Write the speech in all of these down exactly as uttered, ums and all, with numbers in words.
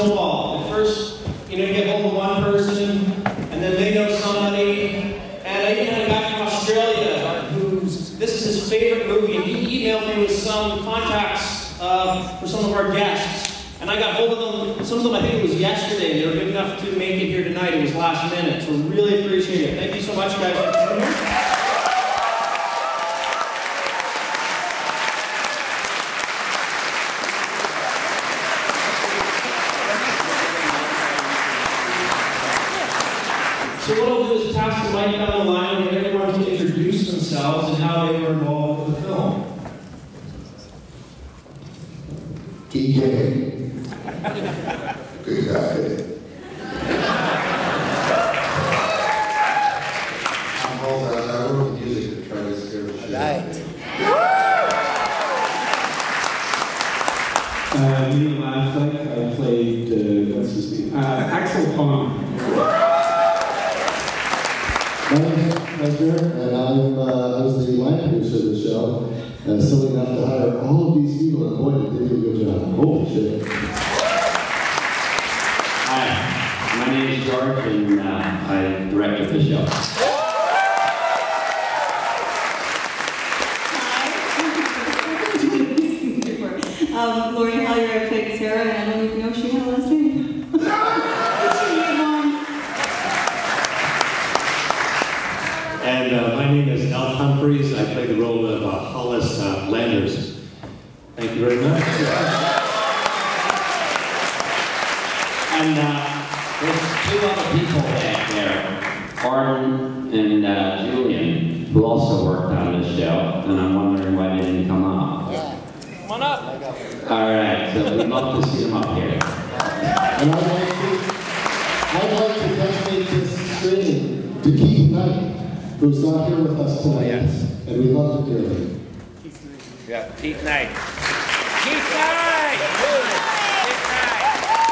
snowball. At first, you know, you get hold of one person, and then they know somebody. And I even had a guy from Australia who's, this is his favorite movie, and he emailed me with some contacts uh, for some of our guests. And I got hold of them, some of them I think it was yesterday, and they were good enough to make it here tonight. It was last minute, so really appreciate it. Thank you so much, guys, for being here. So what I'll do is pass the mic down the line and get everyone to introduce themselves and how they were involved with the film. D J. Good guy. I'm Paul. I work with music to try to scare the shit out of me. Uh, Neil Affleck. I played, uh, what's his name? Uh, Axel Pong. My name is Hector, and I'm, uh, I was the line producer of the show. Uh, silly enough to hire all of these people, and boy, did they do a good job. Holy shit. Hi, my name is George, and uh, I directed the show. Hi. um, Lori Hallier, I played Sarah, and I don't even know if she had a last name. And uh, my name is Al Humphreys. I play the role of uh, Hollis uh, Landers. Thank you very much. And uh, there's two other people back there, Arden and uh, Julian, who also worked on this show, and I'm wondering why they didn't come up. Yeah. Come on up. All right, so we'd love to see them up here. And I'd like to, I'd like to dedicate this training to Keith Knight, who's not here with us tonight, yes. And we love him dearly. Yeah, Keith Knight. Keith Knight! Keith Knight!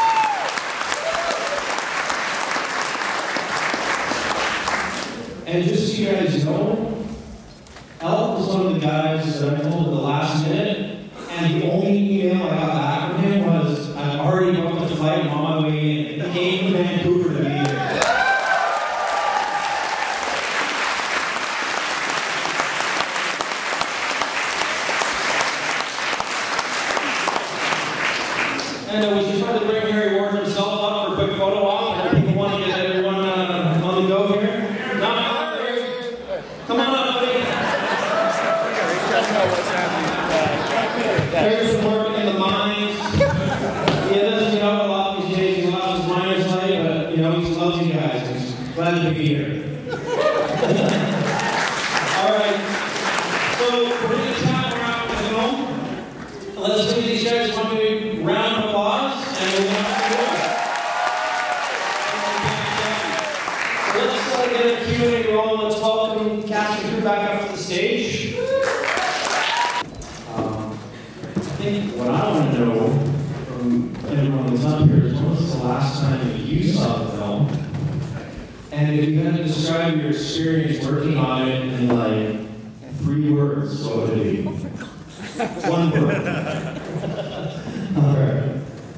And just so you guys know, Elf was one of the guys that I told at the last minute, and the only email I got back from him was, I've already booked the flight, I'm on my way in. He came from Vancouver to be here. And uh, we should probably bring Harry Ward himself up for a quick photo op. I people want to get everyone uh, on the go here. No, no, Harry. Come on up, buddy. Harry's been working in the mines. He doesn't get out a lot these days. He lost his miner's life, but you know, he loves you guys. He's glad to be here. All right. So we're going to chat around with the film. Let's give these guys one big round of applause, and we're going to have to do it. So let's uh, get a Q and A roll. Let's welcome cast and crew back up to the stage. Um, I think what I want to know from everyone that's up here is when was the last time that you saw the film? And if you had to describe your experience working on it in like three words, what would it be? One word. All right.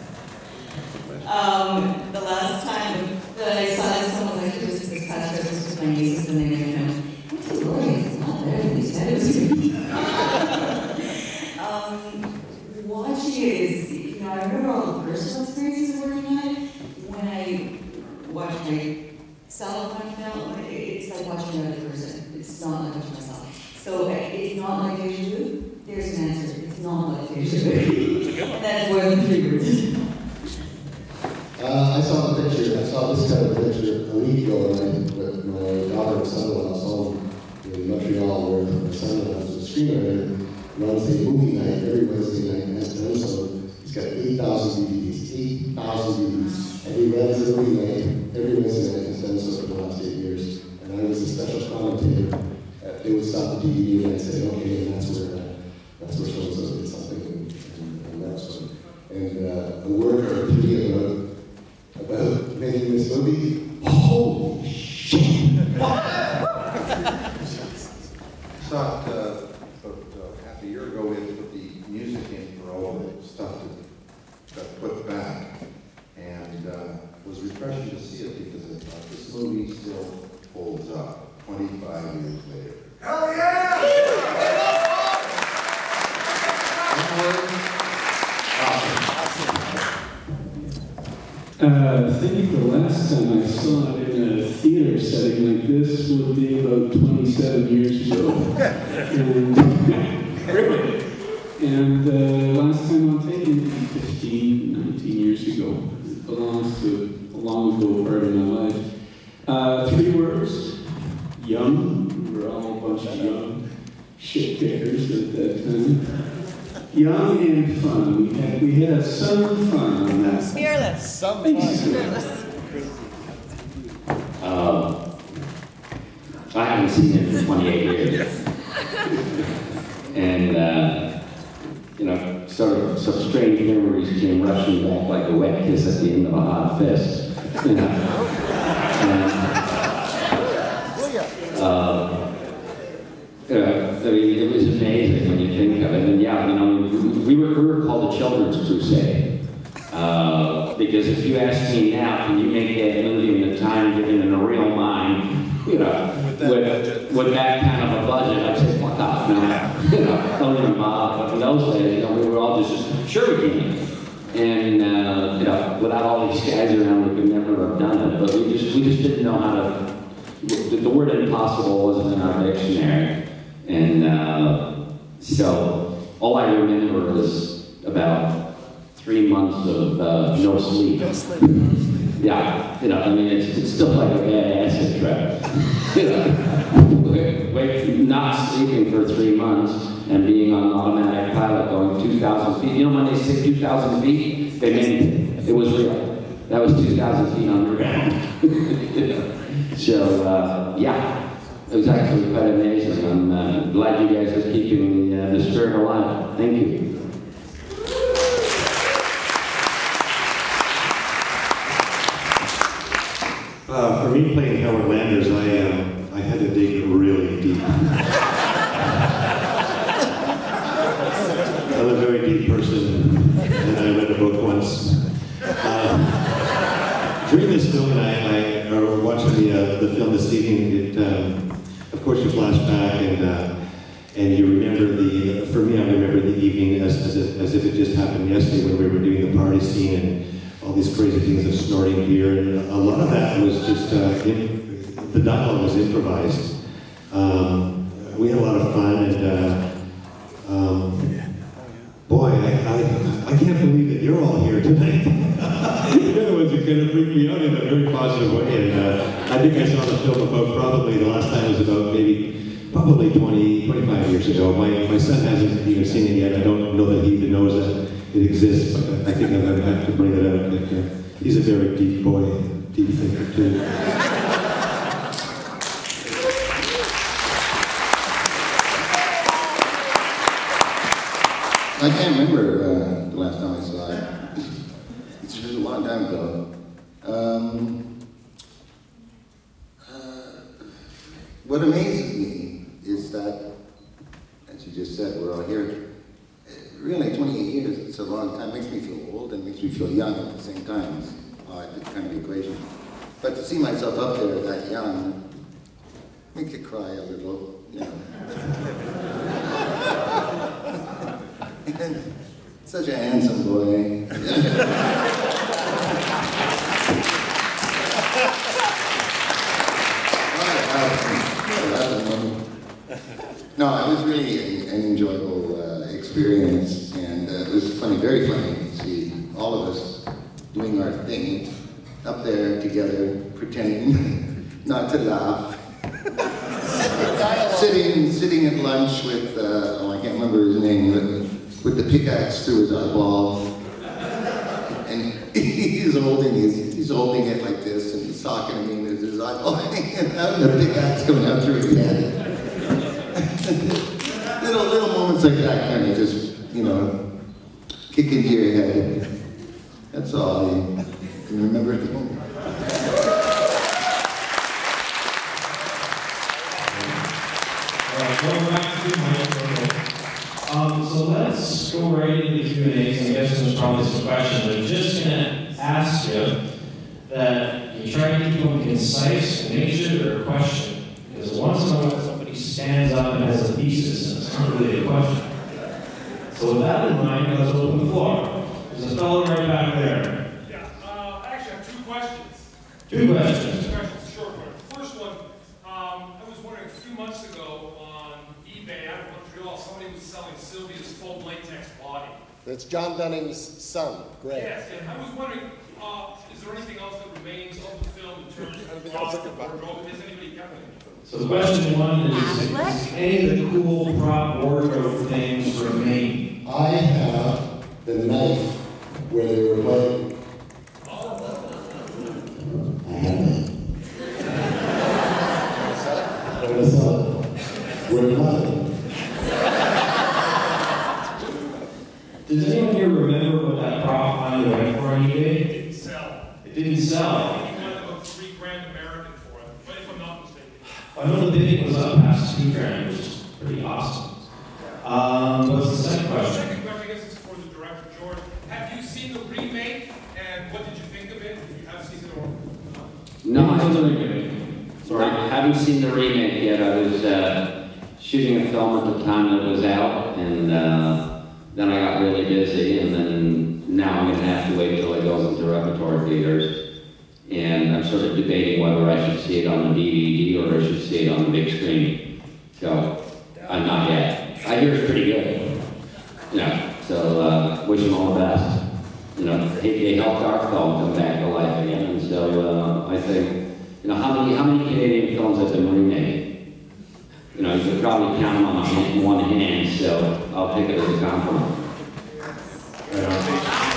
Um, the last time that I saw this, someone was actually just this past Christmas with my nieces, and they made me know, what's the word? It's not better than he said it was going to be. um, watching it is, you know, I remember all the personal experiences of working on it. When I watch myself on film, it's like watching another person. It's not like watching myself. So it's not like deja vu. There's an answer. It's not like deja vu. And that's more than three words. Uh, I saw the picture, I saw this kind of picture a week ago with my daughter and son-in-law home in Montreal, where my son-in-law was a screenwriter, runs a movie night every Wednesday night in Edmonton. He's got eight thousand D V Ds, eight thousand D V Ds, and he runs a movie night every Wednesday night in Edmonton for the last eight years. And I was a special commentator. They would stop the D V D and I'd say, okay, and that's where, uh, that's where so-and-so did something, and, and, and that's what. And uh, the work or plea about about making this movie. Holy shit! Stopped uh, about uh, half a year ago. We had to put the music in for all the stuff that got put back, and Uh, I think the last time I saw it in a theater setting like this would be about twenty-seven years ago. And, really? And uh, last time on tape, fifteen, nineteen years ago. It belongs to a long ago part of my life. Uh, three words. Young. We were all a bunch of young shit kickers at that time. Young and fun. We had we had some fun on that. Fearless. Some fun. Uh, I haven't seen it for twenty-eight years. And, uh, you know, sort of some strange memories came rushing back like a wet kiss at the end of a hot fist. You know? And, uh, Uh, I mean, it was amazing when you think of it. And yeah, you know, we were, we were called the Children's Crusade. Uh, because if you ask me now, can you make that movie in the time given in a real mind, you know, with that, with, with that kind of a budget, I'd say, fuck off, no, you know, don't even bother. But in those days, you know, we were all just, sure we can. And, uh, you know, without all these guys around, we could never have done it. But we just, we just didn't know how to, the, the word impossible wasn't in our dictionary. And uh, so all I remember is about three months of uh, no sleep. No sleep. Yeah, you know, I mean, it's, it's still like a bad acid trip. You know, wait, wait, not sleeping for three months and being on automatic pilot going two thousand feet. You know when they say two thousand feet, they meant it. It was real. That was two thousand feet underground. You know? So, uh, yeah. It was actually quite amazing. I'm uh, glad you guys are keeping the, uh, the spirit alive. Thank you. Uh, for me, playing Howard Landers, I uh, I had to dig really deep. I'm a very deep person, and I read a book once. Uh, during this film, and I, I or watching the uh, the film this evening, it. Um, Of course, you flash back and uh, and you remember the. For me, I remember the evening as as if, as if it just happened yesterday when we were doing the party scene and all these crazy things of snorting beer, and a lot of that was just uh, in, the dialogue was improvised. Um, we had a lot of fun, and uh, um, boy, I, I I can't believe that you're all here tonight. You're the ones who kind of freaked me out in a very positive way, and uh, I think I saw the film about probably the last time was about maybe probably twenty, twenty-five years ago. My my son hasn't even seen it yet. I don't know that he even knows that it exists, but I think I'm going to have to bring it out. Like, uh, he's a very deep boy, deep thinker too. I can't remember uh, the last time I saw it. It's just a long time ago. Um, uh, what amazes me is that, as you just said, we're all here. Really, twenty-eight years, it's a long time. It makes me feel old and makes me feel young at the same time. It's odd, it's kind of equation. But to see myself up there that young makes you cry a little, you know. And such a handsome boy. No, it was really an enjoyable uh, experience, and uh, it was funny, very funny to see all of us doing our thing up there together, pretending not to laugh. sitting, sitting at lunch with, uh, oh, I can't remember his name, with, with the pickaxe through his eyeball, and he's holding his, he's holding it like this, and he's talking to me with his eyeball hanging out, and the pickaxe coming out through his head. little, little moments like that kind of just, you know, kick into your head. That's all I can remember at the moment. Um, so let's go right into the Q and A's. I guess there's probably some questions. I'm just going to ask you that you try to keep them concise and make sure they're a question. Because once in a while somebody stands up and has a thesis and it's not really a question. So So with that in mind, let's open the floor. There's a fellow right back there. Yeah, uh, I actually have two questions. Two questions. Two questions, short one. First one, um, I was wondering a few months ago on eBay out of Montreal, somebody was selling Sylvia's full latex body. That's John Dunning's son, Greg. Yes, and I was wondering, uh, is there anything else that remains of the film in terms of plot or wardrobe? Has anybody got any? So question one is, is any of the cool prop wardrobe things remain? I have the knife where they were playing. I have it. I'm gonna sell it. We're nothing. Does anyone here remember what that prop finally went for on eBay? It didn't sell. It didn't sell. I think he wanted about three grand American for it, but if I'm not mistaken. I know the bidding was up past two grand, which is pretty awesome. Um, what's the second The question? second question, I guess, is for the director, George. Have you seen the remake, and what did you think of it? If you have seen it or No, I What's the haven't, remake? sorry, I haven't seen the remake yet. I was uh, shooting a film at the time that it was out, and uh, then I got really busy, and then now I'm going to have to wait till it goes into repertoire theaters. And I'm sort of debating whether I should see it on the D V D or I should see it on the big screen. So, I'm not yet. I hear it's pretty good. You know, so uh, wish them all the best. You know, they, they helped our film come back to life again, and so uh, I think, you know, how many how many Canadian films have been remade? You know, you could probably count them on a hand, one hand, so I'll take it as a compliment. Right on.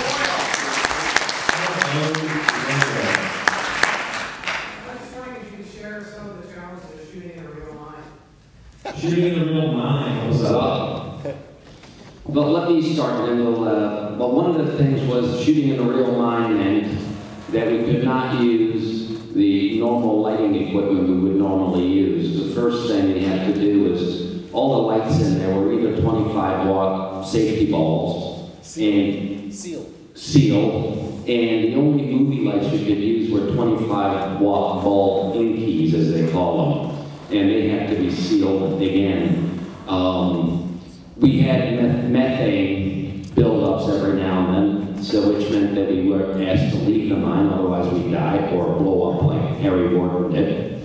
I was wondering if you could share some of the challenges of shooting in a real mine. Shooting in a real mine. What's that? Well, but let me start, and then we'll, uh, well, one of the things was shooting in a real mine meant that we could not use the normal lighting equipment we would normally use. The first thing we had to do was, all the lights in there were either twenty-five watt safety bulbs, and Sealed. sealed, and the only movie lights we could use were twenty-five watt bulb inkeys, as they call them, and they had to be sealed again. Um, we had meth methane buildups every now and then, so which meant that we were asked to leave the mine, otherwise we'd die or blow up like Harry Warden did.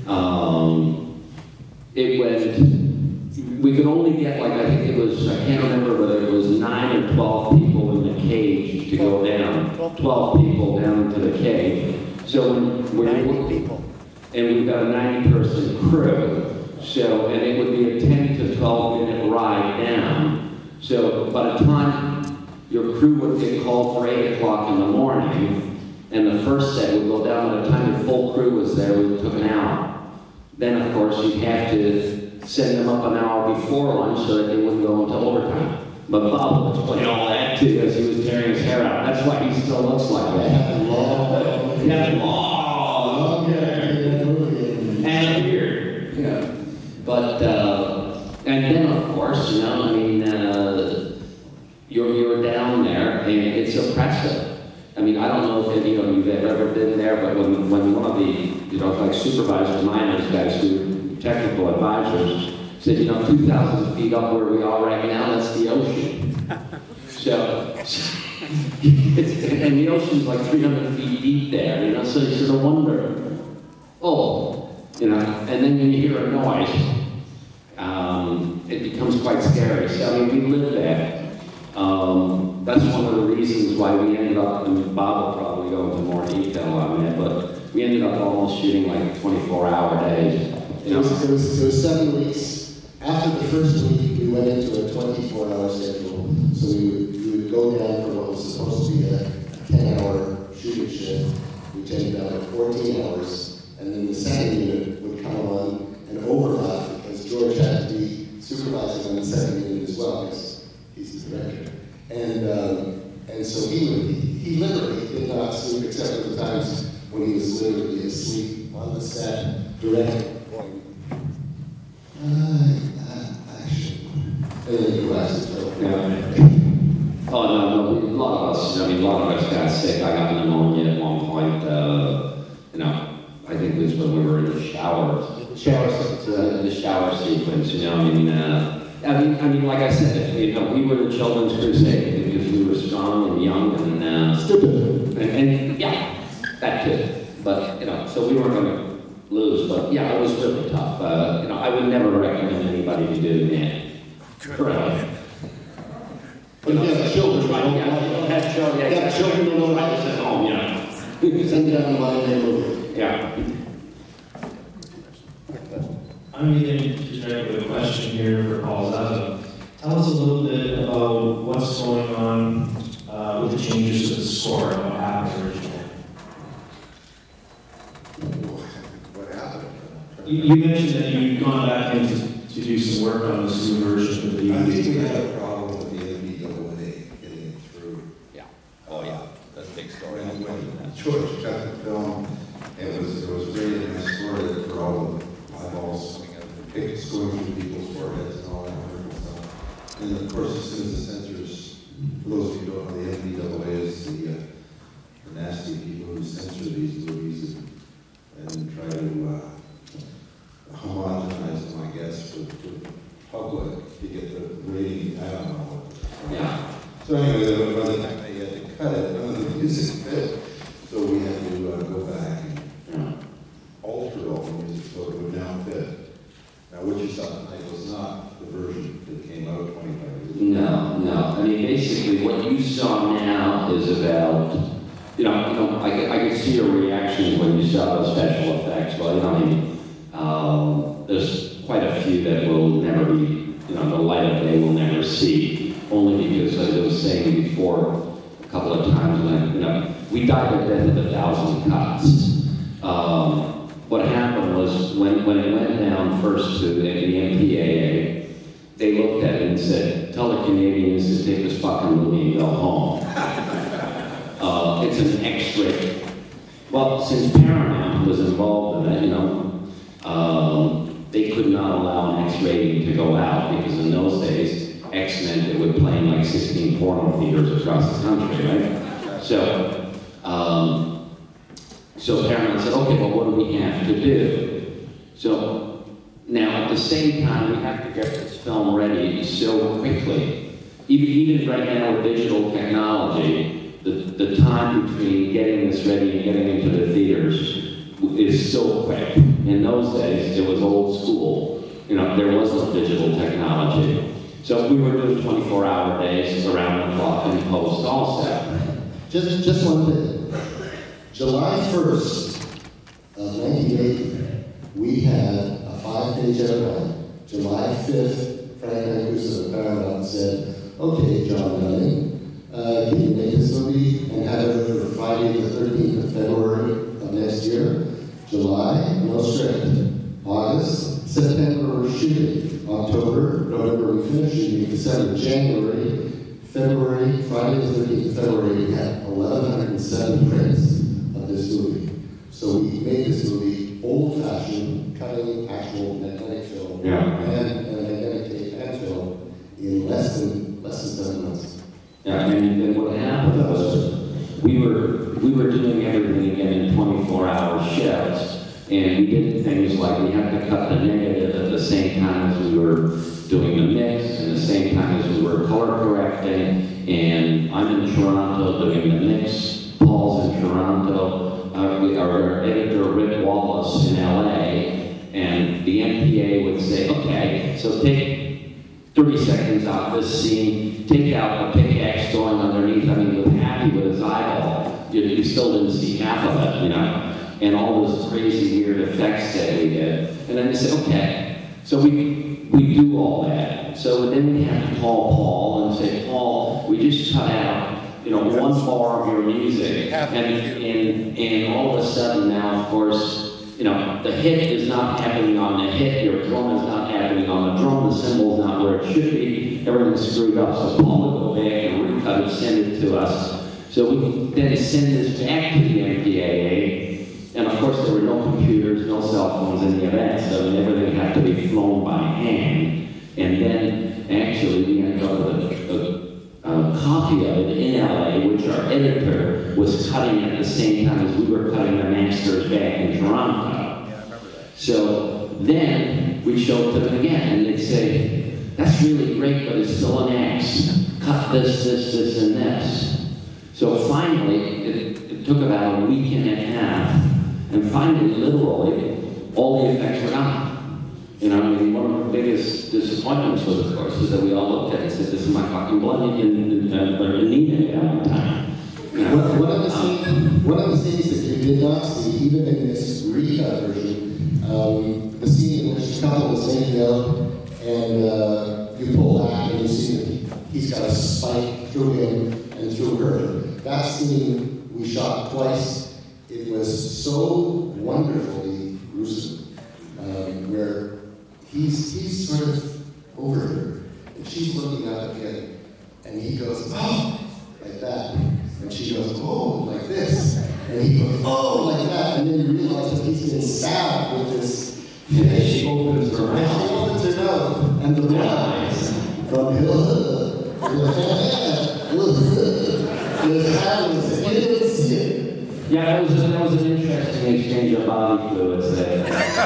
Um, it went, we could only get, like, I think it was, I can't remember whether it was nine or twelve people in the cage to go down. twelve people down into the cage. So when we're, ninety people. and we've got a ninety person crew. So, and it would be a ten to twelve minute ride down. So by the time your crew would get called for eight o'clock in the morning, and the first set would go down, by the time the full crew was there, it took an hour. Then, of course, you'd have to send them up an hour before lunch so that they wouldn't go into overtime. But Bob would explain all that too, because he was tearing his hair out. That's why he still looks like that. Long, He had long hair and a beard. Yeah. But, uh, and then, of course, you know, I mean, uh, you're, you're down there, and it's oppressive. I mean, I don't know if any of you have ever been there, but when, when one of the, you know, like supervisors, miners guys who are technical advisors, said, you know, two thousand feet up where we are right now, that's the ocean. So, it's, and the ocean's like three hundred feet deep there, you know, so you sort of wonder, oh, you know, and then when you hear a noise, um, it becomes quite scary. So, I mean, we live there. Um, that's one of the reasons why we ended up, and Bob will probably go into more detail on that, but we ended up almost shooting like twenty-four hour days. It was, it was, it was seven weeks. After the first week, we went into a twenty-four hour schedule. So we would, we would go down for what was supposed to be a ten hour shooting shift. We changed down to fourteen hours. And then the second unit would come on and overlap because George had to be supervising on the second unit as well, because he's the director. And, um, and so he would, he, he literally did not sleep except for the times when he was literally asleep on the set, directing, going, uh, uh, action. And then he relaxed his throat. Yeah. Oh, no, no, we, a lot of us, I mean, a lot of us got sick. I got pneumonia at one point, uh, you know, I think it was when we were in the shower. Shower Uh, the shower sequence, you know, I mean, uh, I mean, I mean, like I said, you know, we were the Children's Crusade because we were strong and young and uh, Stupid. and, and yeah, that too. But you know, so we weren't going to lose. But yeah, it was really tough. Uh, you know, I would never recommend anybody to do that. Correct. But if you have children, Right, don't yeah, you don't have children. Yeah, Yeah, children don't know right at home, you know. Send it out of my neighborhood. Yeah. I'm going to interject with a question here for Paul Zaza. Tell us a little bit about what's going on uh, with the changes to the score and what happened originally. What happened? You, you mentioned that you'd gone back in to, to do some work on this new version of the I think we D V D. had a problem with the N B double A getting through. Yeah. Oh yeah. That's a big story. When when George cut the film, it was, it was rated and scored for all the eyeballs, picks going through people's foreheads and all that wonderful stuff. And of course, as soon as the censors, for those who don't know, the N B double A is the, uh, the nasty people who censor these movies and, and try to uh, homogenize them, I guess, for, for the public to get the rating. I don't know what. Yeah. So anyway, by the time they had to cut it, none of the music fit. So we had to uh, go back and Yeah. alter all the music so it would now fit. Now, what you saw tonight was not the version that came out twenty-five years ago. No, no. I mean, basically, what you saw now is about, you know, you know, I, could- I could see your reactions when you saw the special effects. Well, you know, I mean, um, there's quite a few that will never be, you know, the light of day will never see. Only because, as I was saying before, a couple of times, when I, you know, we dived into a thousand cuts. Um, What happened was when, when it went down first to the, the M P A A, they looked at it and said, tell the Canadians to take this fucking movie and go home. uh, it's an X-ray. Well, since Paramount was involved in it, you know, um, they could not allow an X rating to go out because in those days, X meant it would play in like sixteen porno theaters across the country, right? So, um, So Paramount said, okay, well, what do we have to do? So now at the same time, we have to get this film ready so quickly. Even, even right now with digital technology, the, the time between getting this ready and getting into the theaters is so quick. In those days, it was old school. You know, there was no digital technology. So we were doing twenty-four hour days around the clock in post also. Just, just one thing. July first of nineteen eighty, we had a five-page headline. July fifth, Frank Mancuso of Paramount said, okay, John Dunning, uh, can you make this movie and have it for Friday the thirteenth of February of next year? July, no script. August, September, we're shooting. October, November, we finish shooting. December, January, February, Friday the thirteenth of February, we had eleven oh seven prints of this movie. So we made this movie old-fashioned, cutting actual magnetic film Yeah. and, and magnetic tape and film in less than less than seven months. Yeah, and, and what happened was we were we were doing everything again in twenty-four hour shifts, and we did things like we had to cut the negative at the same time as we were doing the mix, and the same time as we were color correcting. And I'm in Toronto doing the mix. Paul's in Toronto. Uh, we, our editor Rick Wallace in L A, and the M P A would say, okay, so take thirty seconds out of this scene, take out the pickaxe going underneath. I mean, he was happy with his eyeball. You, you still didn't see half of it, you know, and all those crazy weird effects that we did. And then they said, okay, so we we do all that. So then we have to call Paul and say, Paul, we just cut out, you know, one bar of your music, and, and, and all of a sudden now, of course, you know, the hit is not happening on the hit, your drum is not happening on the drum, the cymbal's not where it should be, everything's screwed up. So Paul would go back and recut it, send it to us. So we then send this back to the M P A A, and of course there were no computers, no cell phones, any of that, so everything had to be flown by hand. And then actually we ended up with a, a a copy of it in L A, which our editor was cutting at the same time as we were cutting the masters back in Toronto. Yeah, I remember that. So then we showed them again, and they'd say, that's really great, but it's still an X. Cut this, this, this, and this. So finally, it, it took about a week and a half, and finally, literally, all the effects were gone. You know, I mean, one of the biggest disappointments was, of course, is that we all looked at it and said, this is my fucking blood in Anita at the time. You know, One, one, of the um, scenes, one of the scenes that you did not see, even in this recut version, um, the scene in which the couple is making out, and uh, you pull back and you see that he's got a spike through him and through her. That scene we shot twice. It was so wonderfully gruesome, um, where he's he's sort of over her, and she's looking up at him, and he goes, oh, like that. And she goes, oh, like this. And he goes, oh, like that. And then you realize that he's been stabbed with this. Yeah, she opens her And mouth. she opens her mouth. And the blood from his fabulous. You didn't see it. Yeah, that was, that was an interesting exchange of body fluids there.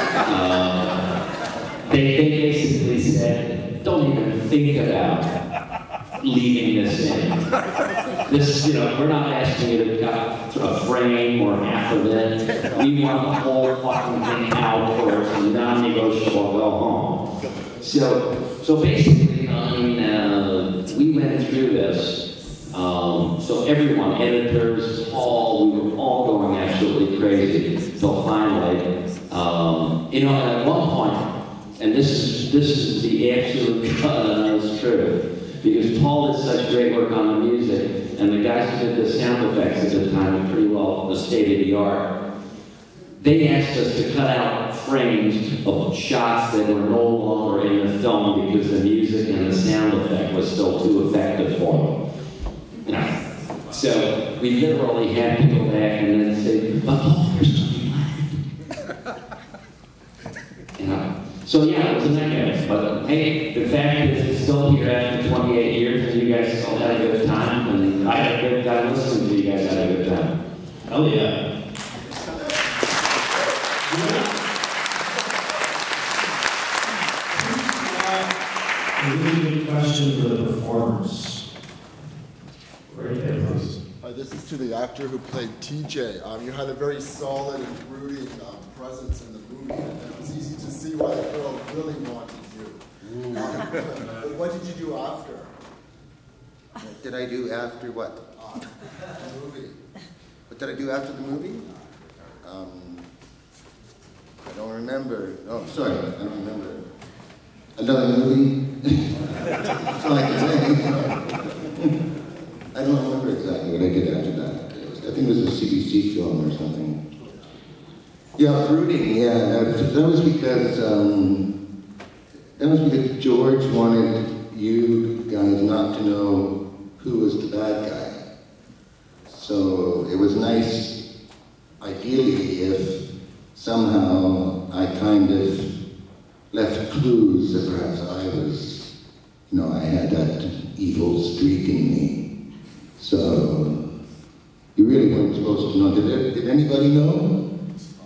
uh, they, they basically said, don't even think about leaving this in. This, you know, we're not asking you to cut a frame or half of it. We want the whole fucking thing out for it's non-negotiable, go home. So, so basically, I mean, uh, we went through this. Um, so everyone, editors, Paul, we were all going absolutely crazy. So finally, um, you know, at one point, and this is this is the absolute cut and honest truth, because Paul did such great work on the music, and the guys who did the sound effects at the time were pretty well the state of the art. They asked us to cut out frames of shots that were no longer in the film because the music and the sound effect was still too effective for them. You know, so we literally had to go back and then say, but oh, there's something left. You know, so yeah, it was a nightmare. But hey, the fact is, it's still here after twenty-eight years, and you guys still had a good time, and I had a good time listening to you guys had a good time. Hell yeah. A really good question for the performers. Right there, please. Hi, this is to the actor who played T J. Um, you had a very solid and brooding um, presence in the movie, and it was easy to see why the girl really wanted you. Um, what did you do after? What did I do after what? Uh, the movie. What did I do after the movie? Um, I don't remember. Oh, sorry, I don't remember. Another movie? That's all I can say. I don't remember exactly what I did after that. It was, I think it was a C B C film or something. Yeah, brooding, yeah. That was, that was because, um, that was because George wanted you guys not to know who was the bad guy. So it was nice, ideally, if somehow I kind of left clues that perhaps I was, you know, I had that evil streak in me. So, you really weren't supposed to know. Did, it, did anybody know?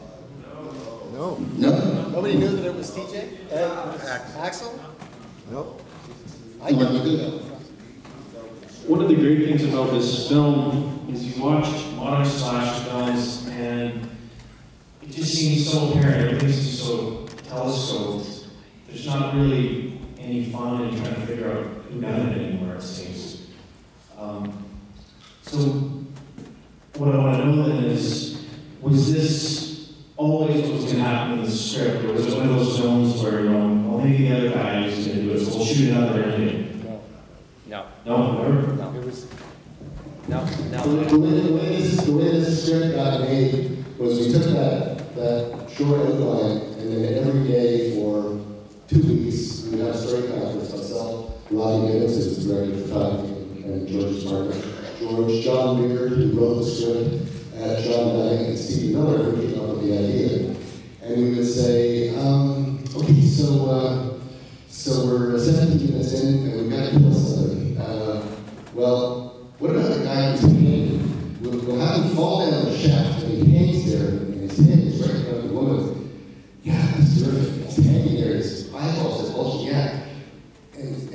No. No? Nobody knew that it was T J? Uh, Axel? Nope. I know. One of the great things about this film is you watch modern slash films and it just seems so apparent, everything seems so telescoped. There's not really any fun in trying to figure out who done it anymore, it seems. Um, so, what I want to know then is, was this always what was going to happen in the script, or was it one of those films where, you know, well, maybe the other guy is going to do it, so we'll shoot another ending? No. No. No, never? No. It was, no, no. The, the, way, the, way this, the way this script got made was we took that, that short outline, and then every day for two weeks, we would have a story conference, myself, Rodney Gibbons, who's the director of photography, and George's partner, George, John Beard, who wrote the script, uh, John Dyke, and Stevie Miller, who came up with the idea. And we would say, um, okay, so uh, so we're seventeen minutes in, and we've got to kill somebody. Uh, well, what about the guy who's hanging? We'll, we'll have him fall down the shaft, and he hangs there, and his head is right in front of the woman. Yeah, that's terrific. He's hanging there, his eyeballs are bulging out. And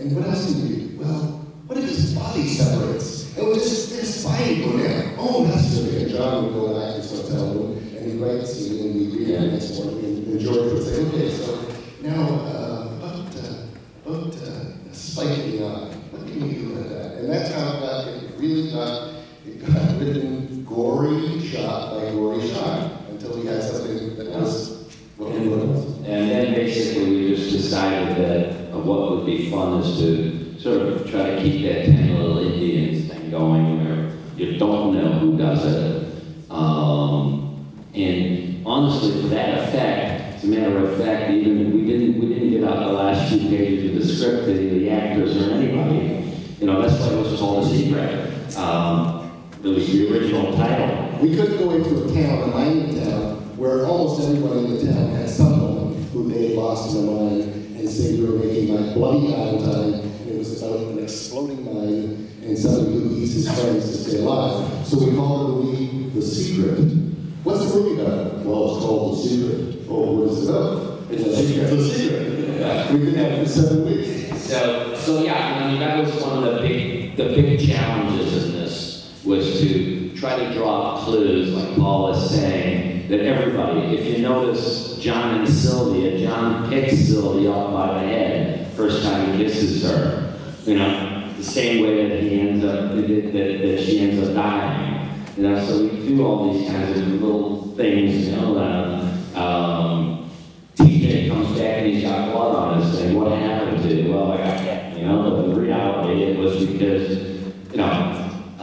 know, just, just fighting going down. Oh, that's really good. John would go to Actors Hotel room, and he'd write the scene, and we'd read it the next morning, and, and George would say, okay, so now, uh, about, uh, about uh, Spike in the eye. What can we do with that? And that's how it got, it really got, it got written gory shot by gory shot, until we had something that was what we wanted. And then basically we just decided that uh, what would be fun is to sort of try to keep that ten little Indians thing going where you don't know who does it. Um, and honestly, for that effect, as a matter of fact, even we didn't we didn't get out the last few pages of the script to the actors or anybody. You know, that's why it was called A Secret. Um, it was the original title. We couldn't go into a town, a mining town, where almost everyone in the town had someone who they had lost in the mine, and say we were making like Bloody Valentine, and it was about an exploding mine, and somebody who eats his friends to stay alive. So we called the movie The Secret. What's the movie about? Well, it's called The Secret. Oh, what is it about? It's a secret. It's a secret. Yeah. We've been at it for seven weeks. So, so yeah, I mean, that was one of the big, the big challenges in this, was to try to draw clues, like Paul is saying, that everybody, if you notice John and Sylvia, John picks Sylvia up by the head first time he kisses her. You know, the same way that he ends up, that, that, that she ends up dying. You know, so we do all these kinds of little things, you know, uh, um, T J comes back and he's got blood on his thing. What happened to it? Well, I got hit, you know, but the reality it was because, you know,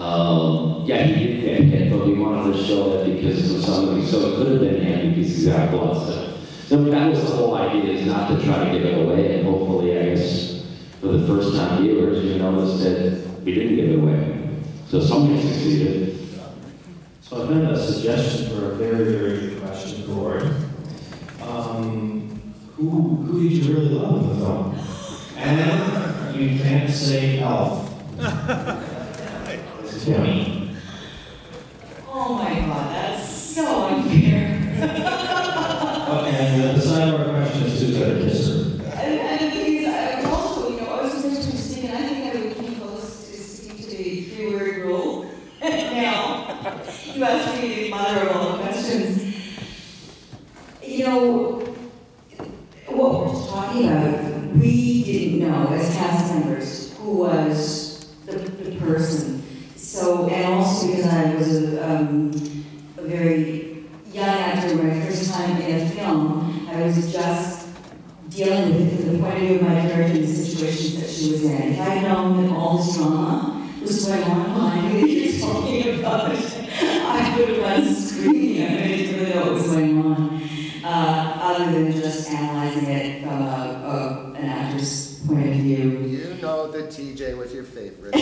um, yeah, he did get hit, but we wanted to show that because of something, so it could have been him because he's got blood. So, so that was the whole idea, is not to try to give it away, and hopefully, I guess, for the first time viewers, you noticed that we didn't give it away. So somebody succeeded. So I've got a suggestion for a very, very good question, Gord. Um, who, who did you really love in the film? And you can't say Elf. Timmy. Oh my God, that's so unfair. Oh, and uh, the side of our question is who's better kisser? And, and the thing is, I also, you know, I was originally speaking, I think I would come close to sticking to the three-word rule. Now, you asked me the mother of all the questions. You know, what we're talking about, we didn't know as cast members who was the, the person. So, and also because I was a, um, a very young actor, my first time in a film, I was just dealing with it from the point of view of my character and the situations that she was in. If I had known that all this drama was going on behind me that you're talking about, I would have gone screaming. I didn't really know what was going on, uh, other than just analyzing it from a, a, an actor's point of view. You know that T J was your favorite.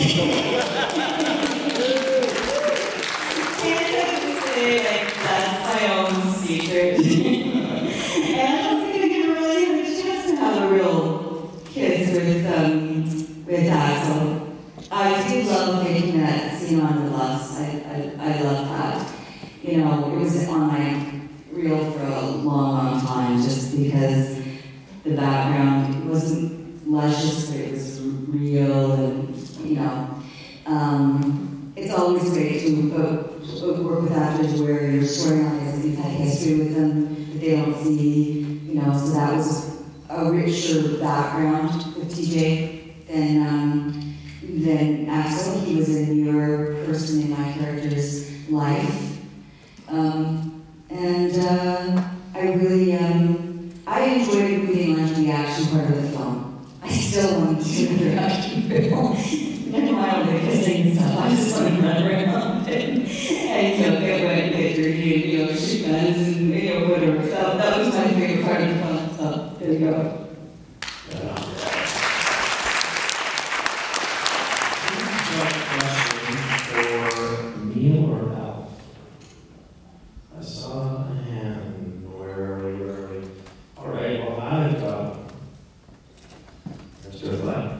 That's my own secret. And I don't think I ever really had a chance to have a real kiss with, um, with that. So I did love making that scene on the bus. I, I, I love that. You know, it was on my reel for a long, long time just because the background, it wasn't luscious, but it was real and, you know. Um, it's always great to uh, work with actors where your storyline is that you've had history with them that they don't see, you know, so that was a richer background with T J than, um, than Axel. He was a newer person in my character's life. Um, and uh, I really, um, I enjoyed moving on to the action part of the film. I still want to do another action film. Never mind all the kissing and stuff, I just want to run around and, and you know, get wet and get dirty and, you know, shoot guns and, you know, whatever. So that was my favorite part of the film, so there you go. Yeah. For Neil or Al? I saw a hand. Where are we? Where are we? All right. Well, I've got. Mister Flack.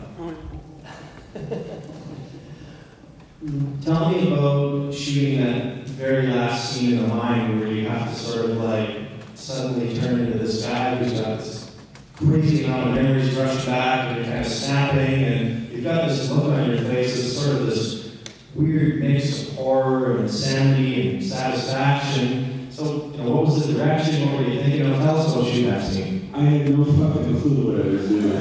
Tell me about shooting that very last scene in the mine where you have to sort of like suddenly turn into this guy who's got this crazy amount of memories rushed back and you're kind of snapping and you've got this look on your face, it's sort of this weird mix of horror and insanity and satisfaction. So, you know, what was the direction? What were you thinking of? Tell us about shoot that scene. I had no fucking clue what I was doing.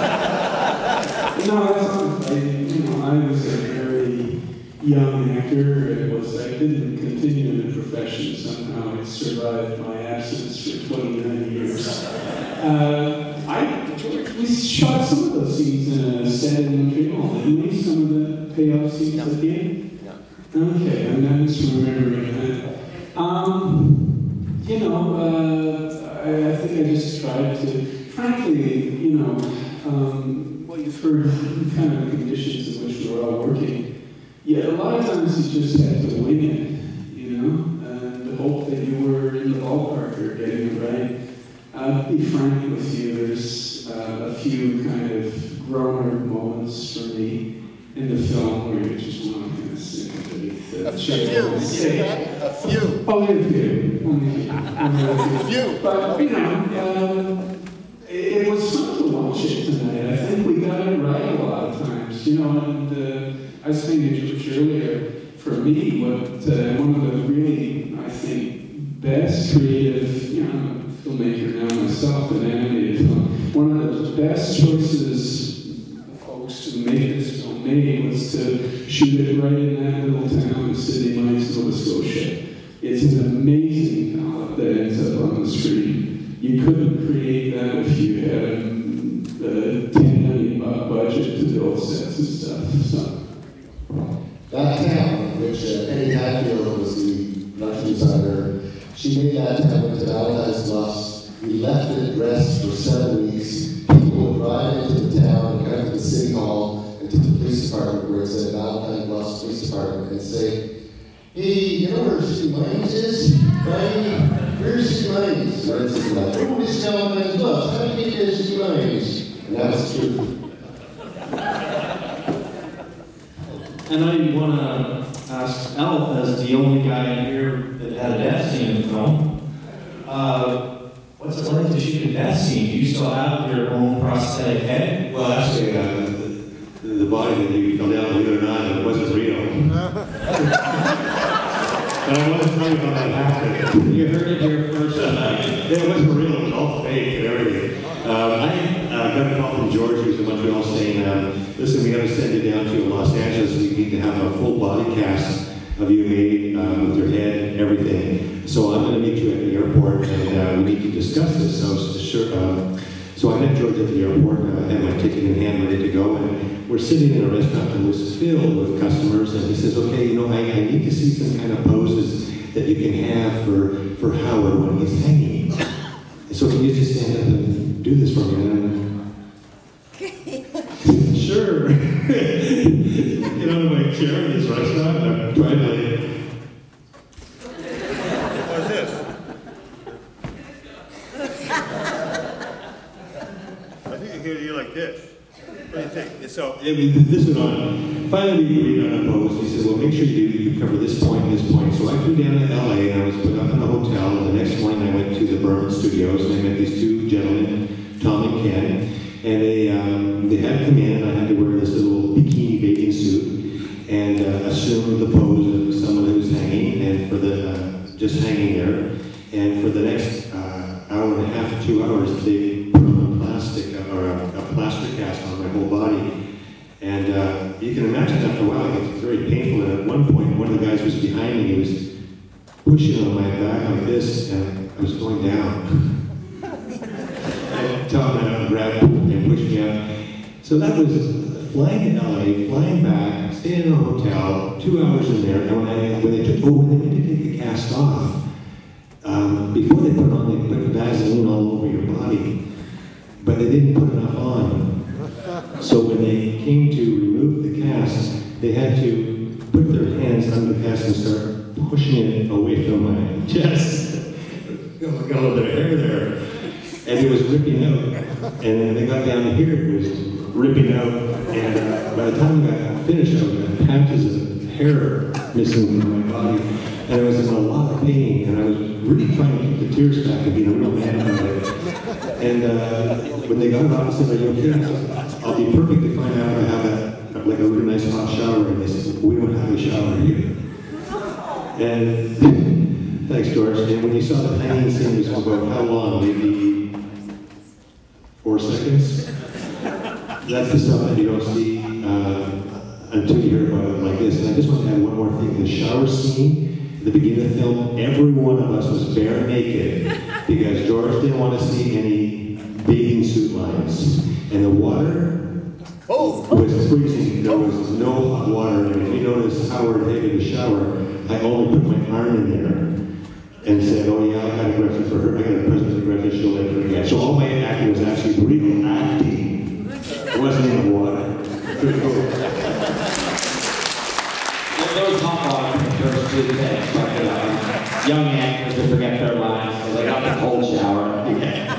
No, that's honest. I, you know, I was a very young actor. It was, I didn't continue in the profession somehow. I survived my absence for twenty-nine years. Uh, I, we shot some of those scenes in a set in Montreal, didn't we? Some of the payoff scenes No. at the end? No. Okay, I'm not misremembering that. Um, you know, uh, I, I think I just tried to, frankly, you know, um, well, you've heard the kind of conditions in which we're all working. Yeah, a lot of times you just have to wing it, you know, and hope that you were in the ballpark or getting it right. I'll be frank with you, there's uh, a few kind of grown-up moments for me in the film where you just want to kind of sink underneath the A few, you hear that? A few. Only a few. Only a few. Only a few. Few. But, you know, uh, it, it was fun to watch it tonight. I think we got it right a lot of times. You know, and uh, I was saying to George earlier, for me, what uh, one of the really, I think, best creative, you know, I'm a filmmaker now myself, an animated film, one of the best choices the folks who made this film made was to shoot it right in that little town in Sydney Mines, Nova Scotia. It's an amazing palette that ends up on the screen. You couldn't create that if you had a ten million buck budget to build sets and stuff. So. That town, which uh, Penny Hadfield was the production designer, she made that town into Valentine's Bluffs. We left it rest for seven weeks. People would drive into the town and come to the city hall and to the police department where it said Valentine Bluffs Police Department and say, hey, you know where City Mines is? Hey, where's City Mines? And it's like, oh, this is Valentine's Bluffs. How do you get to City Mines? And that was true. And I want to ask Elf, as the only guy here that had a death scene in the film, uh, what's it like to shoot a death scene? Do you still have your own prosthetic head? Well, actually, uh, the, the body that you fell down, believe it or not, it wasn't real. But I wasn't telling you about that happening. You heard it here first tonight. It wasn't real, it was all fake and everything. Uh, I uh, got a call from George, who's in Montreal, saying, uh, listen, we got to send you down to Los Angeles. We need to have a full body cast of you made uh, with your head and everything. So I'm going to meet you at the airport, and uh, we need to discuss this. So I was sure. Uh, so I met George at the airport. Uh, I had my ticket in hand, ready to go, and we're sitting in a restaurant that was filled with customers. And he says, "Okay, you know, I, I need to see some kind of poses that you can have for for Howard when he's hanging. So can you just stand up and do this for me?" And sure. Get out of my chair in this restaurant, and I'm trying to. What's this? I think you you like this. What do you think? So, I mean, this went on. Finally, we agreed on a pose. He said, well, make sure you, you cover this point and this point. So I flew down to L A, and I was put up in a hotel. And the next morning, I went to the Berman Studios, and I met these two gentlemen, Tom and Ken. And they, um, they had come in, and I had to wear this little bikini bathing suit and uh, assume the pose of someone who was hanging, and for the uh, just hanging there. And for the next uh, hour and a half, two hours, they put on a plastic uh, or a, a plaster cast on my whole body. And uh, you can imagine after a while, it gets very painful. And at one point, one of the guys was behind me. He was pushing on my back like this, and I was going down. Tom and I grabbed and pushed me out. So that was flying to L A, flying back, staying in a hotel, two hours in there. And when, I, when they took, oh, when they went to take the cast off, um, before they put it on, they put Vaseline all over your body, but they didn't put enough on. So when they came to remove the cast, they had to put their hands under the cast and start pushing it away from my chest. Got a little bit of hair there. And it was ripping out. And then they got down to here, it was ripping out. And uh, by the time I got finished, I had patches of hair missing from my body. And I was in a lot of pain. And I was really trying to keep the tears back and being a real man about it. And uh, when they got it off, I said, are you okay? I'll be perfect to find out I have a, like a really nice hot shower, and they said, we don't have a shower here. And thanks, George. And when you saw the hanging scene, it was about how long? Maybe four seconds? That's the stuff that you don't see uh, until you hear about it like this. And I just want to add one more thing. The shower scene, at the beginning of the film, every one of us was bare naked because George didn't want to see any bathing suit lines. And the water was freezing. There was no hot water. And if you notice Howard hated the shower, I only put my arm in there and said, oh yeah, I got a present for her. I got a present for Greta, she'll never forget. So all my acting was actually real acting. It wasn't in the water. Those hot water pictures too, they expected um, young actors to forget their lines, so they got the cold shower. Yeah.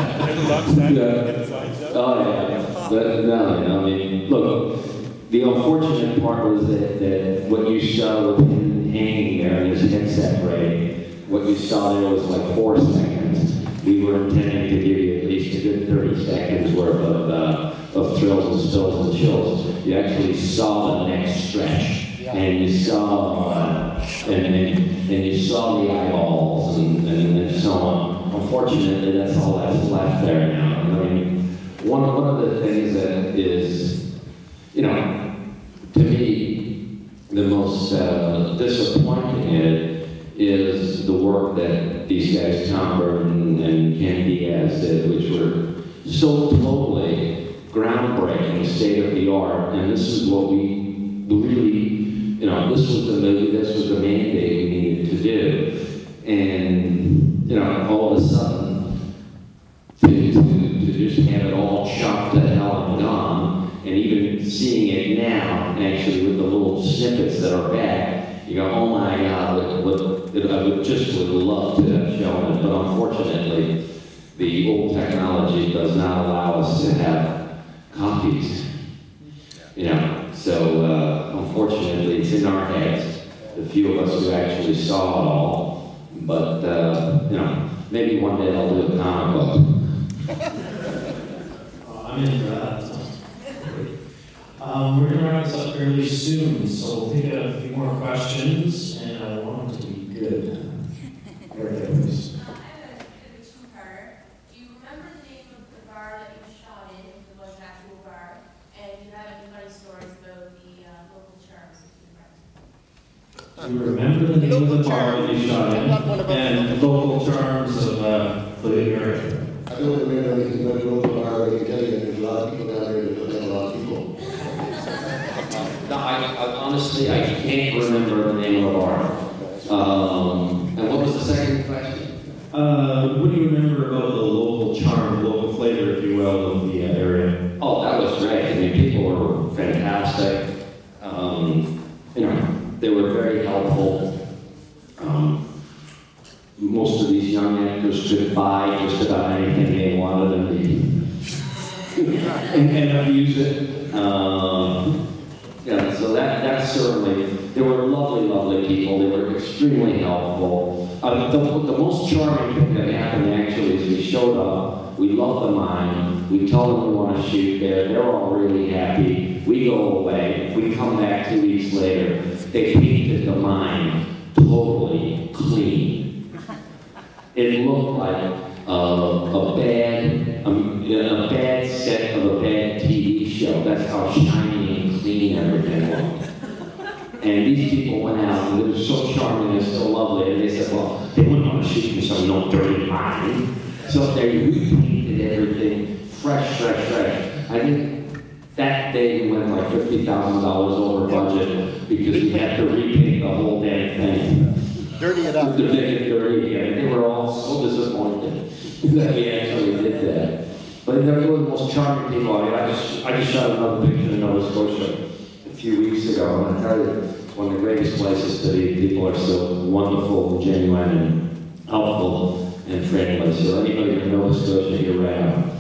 Oh yeah, but no, no, I mean, look, the unfortunate part was that, that what you saw with him hanging there and his head separating, what you saw there was like four seconds. We were intending to give you at least a good thirty seconds worth of, uh, of thrills and spills and chills. You actually saw the next stretch, and you saw, uh, and, and, and you saw the eyeballs and, and, and so on. Unfortunately, that's all that's left there now. I mean, one, one of the things that is, you know, to me, the most uh, disappointing is, is the work that these guys, Tom Burton and Ken Diaz, did, which were so totally groundbreaking, state of the art, and this is what we really, you know, this was the movie, this was the mandate we needed to do. And, you know, all of a sudden, to, to, to just have it all chopped to hell and gone, and even seeing it now, actually with the little snippets that are back, you go, oh my God, what, what, I would just would love to have shown it, but unfortunately, the old technology does not allow us to have copies. You know, so uh, unfortunately, it's in our heads, the few of us who actually saw it all. But, uh, you know, maybe one day I'll do a comic book. uh, I'm in for that. Um, we're going to wrap this up fairly soon, so we'll take a few more questions, and I want them to be good. Right there, please. Uh, I have a bit of a two-parter. Do you remember the name of the bar that you shot in, if it was an actual bar? And do you have any funny stories about the uh, local charms that you remember? Do you remember the name of the bar that you shot in, and local charms of uh, the area? I don't remember anything about the local bar, but I can tell you there's a lot of people down there that don't have a lot of people. No, I, I honestly, I can't remember the name of the bar. Um, and what was the second question? Uh, what do you remember about the local charm, the local flavor, if you will, of the uh, area? Oh, that was great. I mean, people were fantastic. Um, you know, they were very helpful. Um, most of these young actors could buy just about anything they wanted and, and, and abuse it. Um, yeah, so that, that's certainly, they were lovely, lovely people. They were extremely helpful. Uh, the, the most charming thing that happened actually is we showed up, we loved the mine, we told them we want to shoot there, they're all really happy. We go away, we come back two weeks later, they painted the mine totally clean. It looked like uh, a bad, um, a bad set of a bad T V show. That's how shiny and clean everything looked. And these people went out, and they were so charming and so lovely, and they said, well, they wouldn't want to shoot me some no dirty mine. So they repainted everything fresh, fresh, fresh. I think that day we went like fifty thousand dollars over budget because we had to repaint the whole damn thing. Dirty it up. To make it dirty, and they were all so disappointed that we actually did that. But they were the most charming people. I mean, I just, I just shot another picture in Nova Scotia a few weeks ago, and I tell you, it's one of the greatest places to be. People are so wonderful, and genuine, and helpful, and friendly. So anybody from Nova Scotia, you're right on.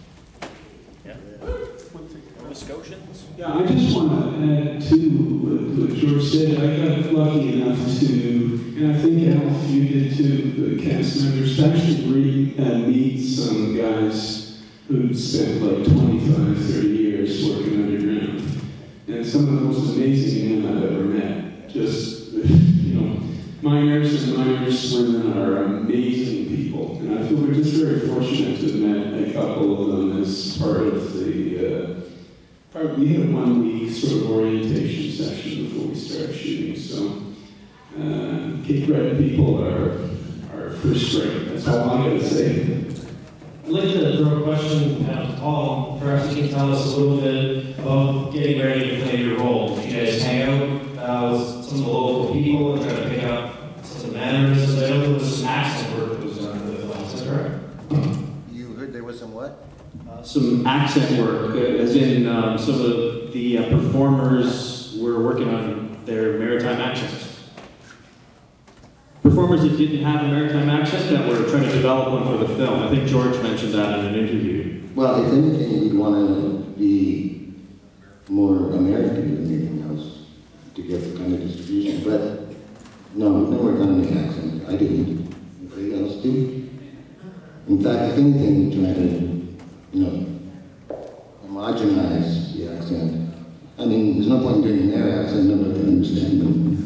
Nova Scotians? Yeah, I just want to add to what George said. I got lucky enough to, and I think Alf, you did too, the cast members, to actually read, uh, meet some guys who spent like twenty-five, thirty years working underground. and some of the most amazing men I've ever met. Just, you know, miners and miners women are amazing people, and I feel we're just very fortunate to have met a couple of them as part of the, uh, part, we had a one week sort of orientation session before we started shooting, so uh, Cape Breton people are, are first rate, that's all I'm going to say. I'd like to throw a question at Paul. Perhaps you can tell us a little bit about getting ready to play your role. Did you guys hang out uh, with some of the local people and try to pick up some of the mannerisms? I know there was some accent work that was done for the film, is that correct? You heard there was some what? Uh, some accent work, uh, as in um, some of the uh, performers were working on their maritime accents. Performers that didn't have a maritime accent that were trying to develop one for the film. I think George mentioned that in an interview. Well, if anything, you'd want to be more American than anything else to get the kind of distribution. But no, I've never done any accent. I didn't. Anybody else do? In fact, if anything, we try to, you know, homogenize the accent. I mean, there's no point in doing their accent, nobody can understand them.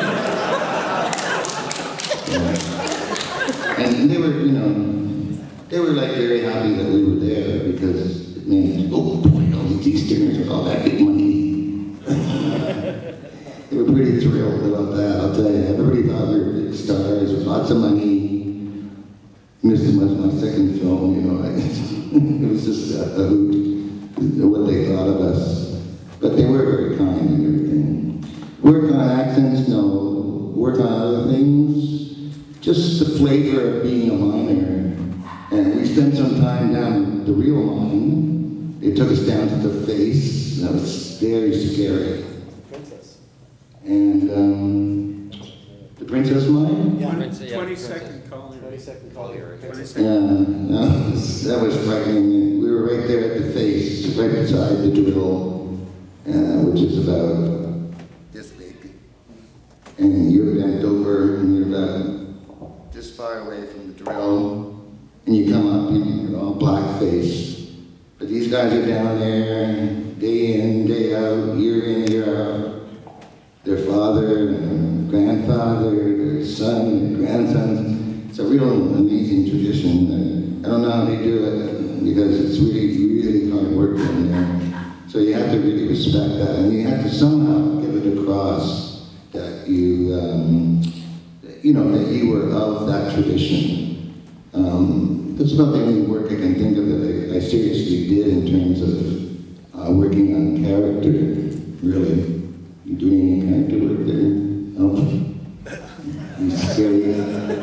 And they were, you know, they were like very happy that we were there because it meant, oh boy, all these Easterners are all that big money. They were pretty thrilled about that, I'll tell you. Everybody thought we were big stars with lots of money. This was my second film, you know. It was just a, a hoot, what they thought of us. But they were very kind and everything. Work on accents, no. Work on other things. Just the flavor of being a miner. And we spent some time down the real mine. They took us down to the face. That was very scary. Princess. And um, the Princess Mine? Yeah, twenty-second Colliery. twenty-second Colliery. Yeah, that was, that was frightening. We were right there at the face, right beside the drill, uh, which is about this big. And you're bent over, and you're about this far away from the drill, and you come up and you're all blackface. But these guys are down there day in, day out, year in, year out. Their father and grandfather, their son, their grandson. It's a real amazing tradition. I don't know how they do it because it's really, really hard work down there. So you have to really respect that, and you have to somehow get it across that you, um, you know, that you were of that tradition. Um, that's about the only work I can think of that I, I seriously did in terms of uh, working on character, really. You doing any character work there? No? You scary?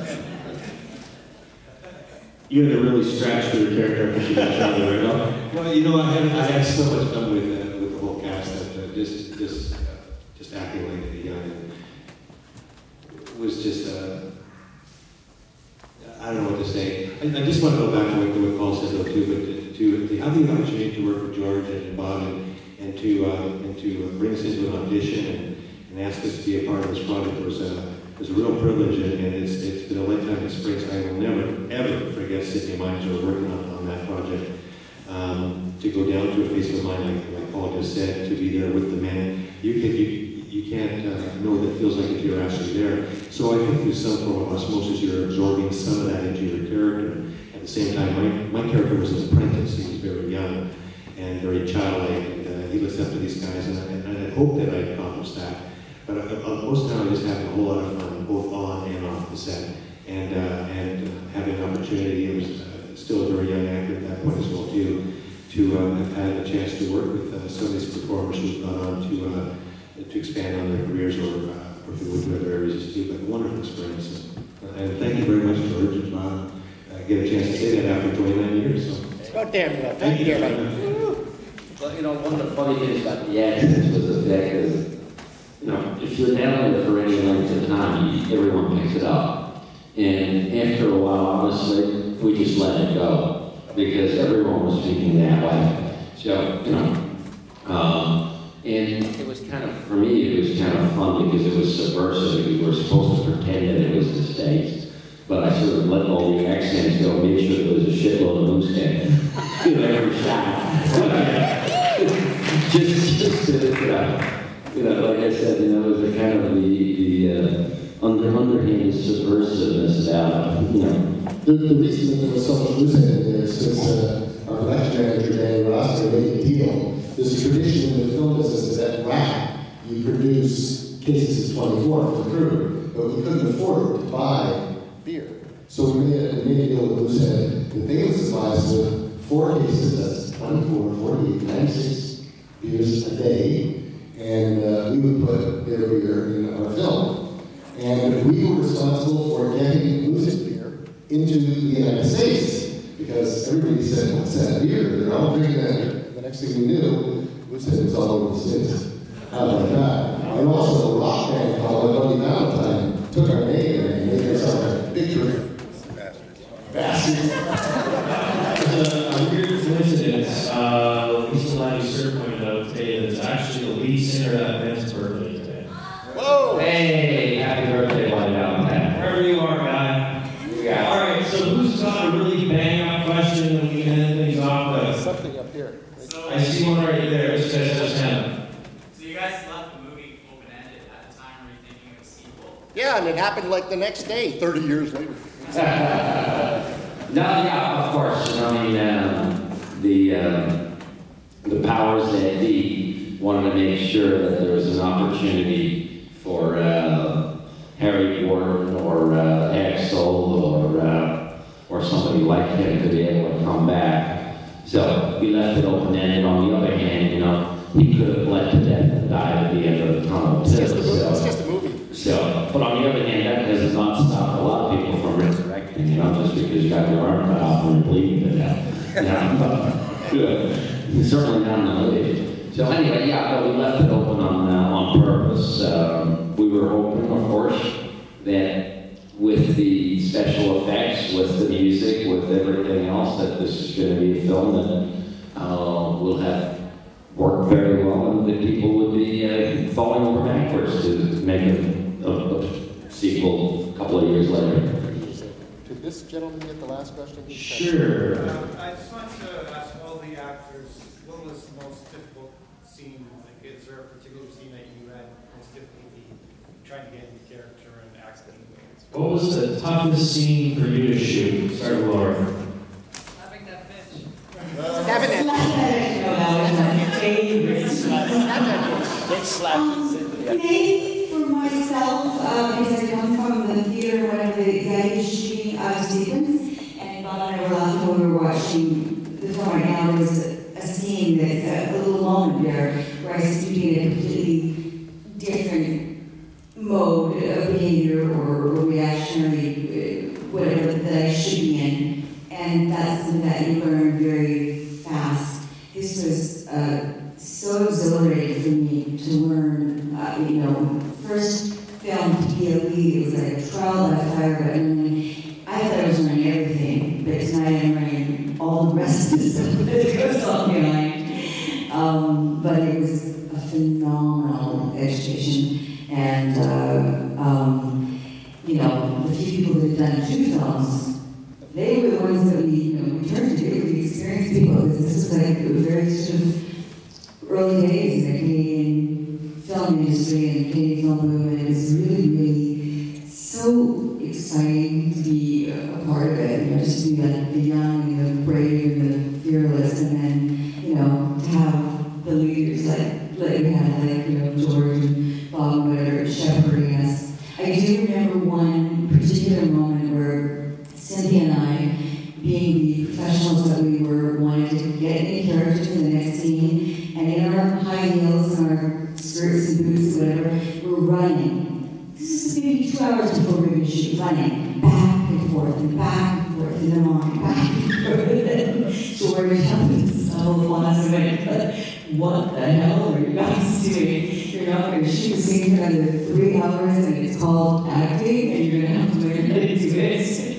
You had to really scratch for your character because you got shot in the window. Well, you know, I had, I had so much fun with, uh, with the whole cast that uh, just, just, uh, just acting like a young, it was just, uh, I don't know what to say. I, I just want to go back to what, what Paul said though too, but to, to, to have the opportunity to work with George and Bob and, and to, uh, and to bring us into an audition and, and ask us to be a part of this project was, uh, was a real privilege, and, and it's, it's been a lifetime experience. I will never, ever forget Sydney Mines or working on, on that project. Um, to go down to a face of mine, like, like Paul just said, to be there with the man, you can you, you can't uh, know what it feels like if you're actually there. So I think through some form of osmosis, you're absorbing some of that into your character. At the same time, my, my character was an apprentice. He was very young and very childlike, and uh, he listened up to these guys, and I, and I hope that I accomplished that. But uh, most of the time, I just having a whole lot of fun, both on and off the set, and uh, and uh, having an opportunity. I was uh, still a very young actor at that point as well, too, to uh, have had a chance to work with uh, some of these performers who've gone on to uh, to expand on their careers or uh, or to go to other areas too. But wonderful experience, and, and thank you very much, George and Bob. I get a chance to say that after twenty-nine years. So. Oh, damn, well, thank you. Well, you know, one of the funny things about the accents was the fact is, you know, if you're down there for any length of time, everyone picks it up. And after a while, honestly, we just let it go because everyone was speaking that way. So, you know, um, and it was kind of, for me, it was kind of fun because it was subversive. We were supposed to pretend that it was the States. But I sort of let all the accents go, made sure there was a shitload of moose head in every shot. just, just to You know, like I said, you know, it was a kind of the, the uh, under, underhanded subversiveness about, you know. The, the reason that there was so much loose in there is since uh, our production manager, Danny Rosser, made a deal. There's a tradition in the film business that at RAC, you produce cases of twenty-four for the crew, but we couldn't afford to buy beer. So we made a, we made a deal with Moosehead that they would supply us with four cases, that's twenty-four, forty-eight, ninety-six beers a day, and uh, we would put their beer in our film. And we were responsible for getting Moosehead beer into the United States, because everybody said, what's that beer? They're all drinking that. The next thing we knew, Moosehead was all over the States. How about that? And also, a rock band called Buddy Valentine took our name and made ourselves a big career. Bastards. It's a, a weird coincidence. Uh, Lisa Lanny Sir pointed out today that it's actually the lead singer of that band's birthday today. Whoa! Hey, happy birthday, Buddy Valentine. Wherever you are, guy. You got it. All right, so who's got a really bang-up question and we can end things off with? Something up here. So, I see one right there. This guy's just hand. So you guys left the movie open-ended at the time. Were you thinking of a sequel? Yeah, and it happened like the next day, thirty years later. No, yeah, of course. You know, I mean, um, the um, the powers that be wanted to make sure that there was an opportunity for uh, Harry Gordon or uh, Axel or uh, or somebody like him to be able to come back. So we left it open-ended. On the other hand, you know, he could have bled to death and died at the end of the tunnel. It's just a movie. So, It's just a movie. So, but on the other hand, that does not stop a lot of people from resurrecting, you know, just because you got your arm cut off and you're bleeding to death. You know, certainly not in the movie. So anyway, yeah, but we left it open on uh, on purpose. Um, we were hoping, of course, that with the special effects, with the music, with everything else, that this is going to be a film that uh, will have worked very well and that people would be uh, falling over backwards to make a, a, a sequel a couple of years later. Did this gentleman get the last question? Sure. Um, I just want to ask all the actors, what was the most difficult scene? Like, is there a particular scene that you had most difficulty trying to get into character and acting? What was the toughest scene for you to shoot? Start with Laura. Slapping that bitch. Slapping it. No, that was my favorite. Um, maybe for myself, uh, because I come from the theater, whenever the guy is shooting out of sequence, and Bob and I were laughing when we were watching the film right now, there was a, a scene that's a, a little moment there where I was shooting in a completely different mode of behavior or, or reactionary, uh, whatever that I should be in, and that's something that you learn very fast. This was uh, so exhilarating for me to learn, uh, you know, first film to be a lead, it was like a trial by fire, but I mean, I thought I was learning everything, but tonight I'm learning all the rest of the stuff that goes on behind. Um, but it was a phenomenal education, and uh, um, you know, the few people that had done two films, they were the ones that we, you know, we turned to, they were the experienced people, because this was like a very sort of early days in the Canadian film industry and Canadian film movement. It was really, really so exciting to be a part of it, you know, just to be like the young and the brave and the fearless, and then, you know, to have the leaders like, like we had, like, you know, George and Bob and whatever, shepherding us. I do remember one particular moment where Cynthia and I, being the professionals that we were, wanted to get in character for the next scene, and in our high heels and our skirts and boots and whatever, we're running. This is maybe two hours before we're going to shoot, running back and forth and back and forth, and then on, back and forth. So we're jumping so fast, and what the hell are you guys doing? You're not going to shoot a scene for another three hours, and it's called acting, and you're going to have to learn how to do it.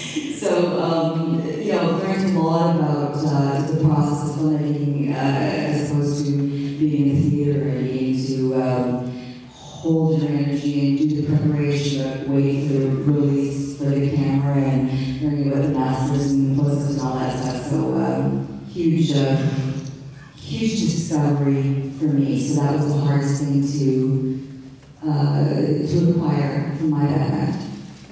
So, um, you know, learned a lot about uh, the process of filmmaking uh, as opposed to being in the theater and needing to um, hold your energy and do the preparation, but wait for the release for the camera and learning about the masters and close-ups and all that stuff. So, um, huge, uh, huge discovery. for me, so that was the hardest thing to, uh, to acquire from my background.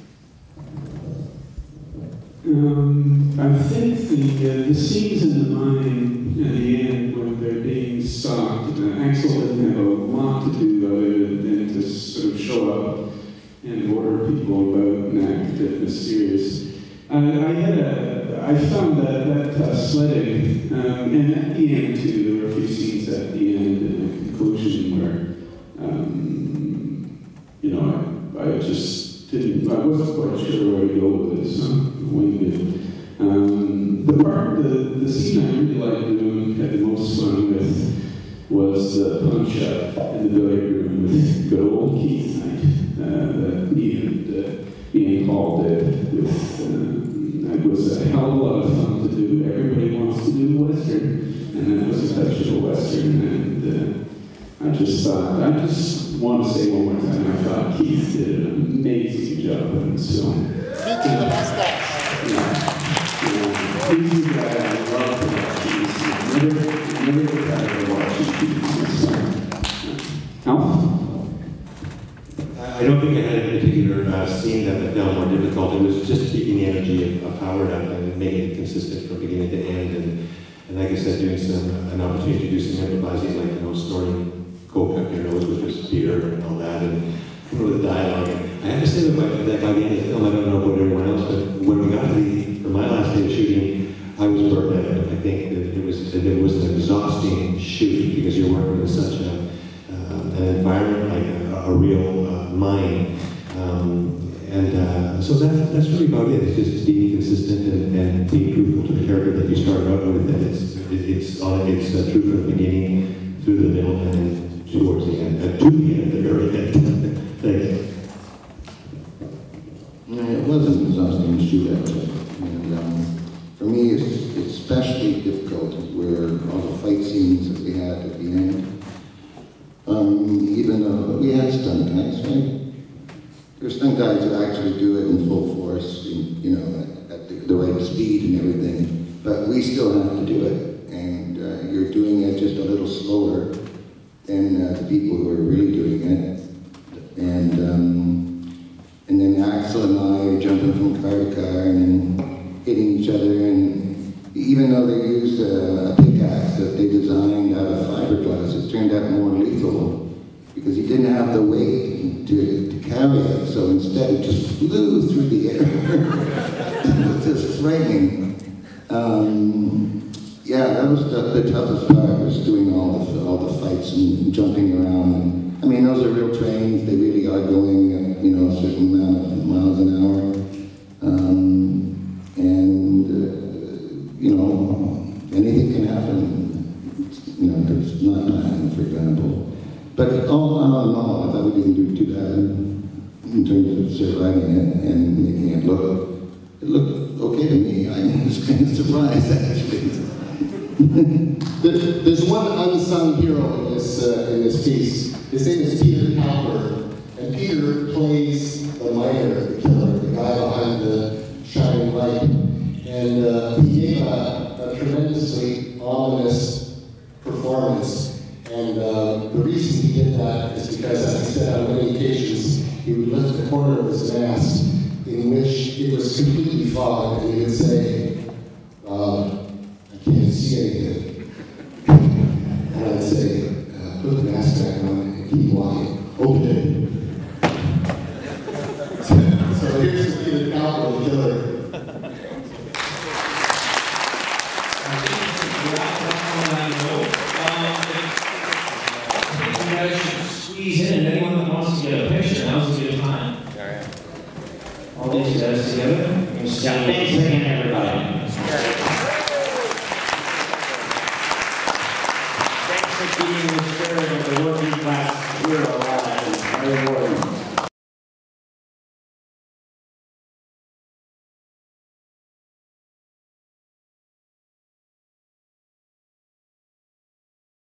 Um, I think the, uh, the scenes in the mine at the end when they're being stalked, uh, Axel didn't have a lot to do other than to sort of show up and order people about and act a bit mysterious. Uh, I had a, I found that, that uh, sledding, um, and at the end too, there were a few scenes at the end and the conclusion where, um, you know, I, I just didn't, I wasn't quite sure where to go with this, huh? Winged. Um, the part, the, the scene I really liked doing, had the most fun with, was the punch up in the billiard room with good old Keith Knight, uh, that needed uh, being called uh, with, uh, it was a hell of a lot of fun to do. Everybody wants to do Western, and that was a touch of a Western, and uh, I just thought, I just want to say one more time, I thought Keith did an amazing job in this film. Keith in the mustache. Yeah. Yeah. He's the guy I love to watch these. Never, never get tired of watching these. So, Alf? I don't think I had a particular uh, scene that I found more difficult. It was just keeping the energy of, of Howard up and making it consistent from beginning to end. And, and like I said, doing some uh, an opportunity to do some improvising, like you know, snorting coke up your nose, which was beer and all that, and you know, the dialogue. And I have to say that by, that by the end of the film, I don't know about everyone else, but when we got to the for my last day of shooting, I was burned out. I think that it was that it was an exhausting shoot because you're working in such a uh, an environment like a, a real uh, mine. Um, and uh, so that, that's really about it. It's just being consistent and, and being truthful to the character that you started out with. And it's it, it's all it's uh, true from the beginning through the middle and then towards the end, uh, to the end, the very end. Thanks. Yeah, it was an exhausting shoot actually. And um, for me, it's, it's especially difficult where all the fight scenes that we had at the end. Um, even though we had stunt guys, right? There's stunt guys who actually do it in full force, and, you know, at, at the, the right speed and everything. But we still have to do it, and uh, you're doing it just a little slower than uh, the people who are really doing it. And um, and then Axel and I are jumping from car to car and hitting each other. And even though they used a, a pickaxe that they designed out of fiberglass, it turned out more lethal because he didn't have the weight to, to carry it. So instead, it just flew through the air. It was just frightening. Um, yeah, that was the, the toughest part, was doing all the all the fights and jumping around. And, I mean, those are real trains. They really are going, uh, you know, a certain amount of miles an hour. Um, and, uh, you know, anything can happen. You know, there's not time, for example. But all in all, I thought we didn't do too bad in terms of surviving it and making it look, it looked okay to me. I was kind of surprised, actually. There, there's one unsung hero in this uh, in this piece. His name is Peter Cowper, and Peter plays the miner, the killer, the guy behind the shining light. And uh, he gave a, a tremendously ominous performance. And uh, the reason he did that is because, as he said on many occasions, he would lift the corner of his mask, in which it was completely fogged, and he would say, uh, I can't see anything. And I'd say, uh, put the mask back on and keep walking. Open it. so, so here's Peter Cowper, the killer. You guys should squeeze in. Anyone that wants to get a picture, now's a good time. All these guys together. Yeah, thanks again, everybody.